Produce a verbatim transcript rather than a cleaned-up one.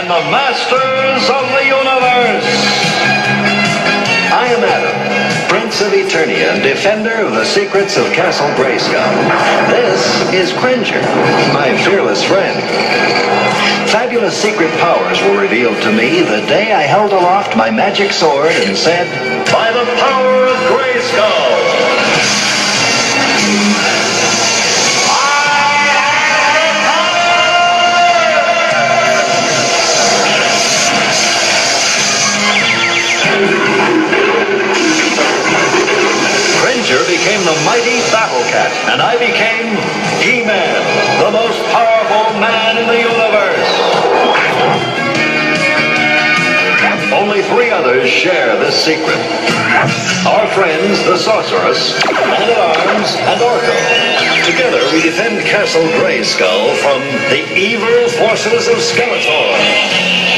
and the masters of the universe. I am Adam, Prince of Eternia and defender of the secrets of Castle Grayskull. This is Cringer, my fearless friend. Fabulous secret powers were revealed to me the day I held aloft my magic sword and said, "By the power of Grayskull!" Cringer became the mighty Battle Cat, and I became He-Man, the most powerful man in the universe. Only three others share this secret. Our friends, the Sorceress, Man-at-Arms, and Orko. Together we defend Castle Grayskull from the evil forces of Skeletor.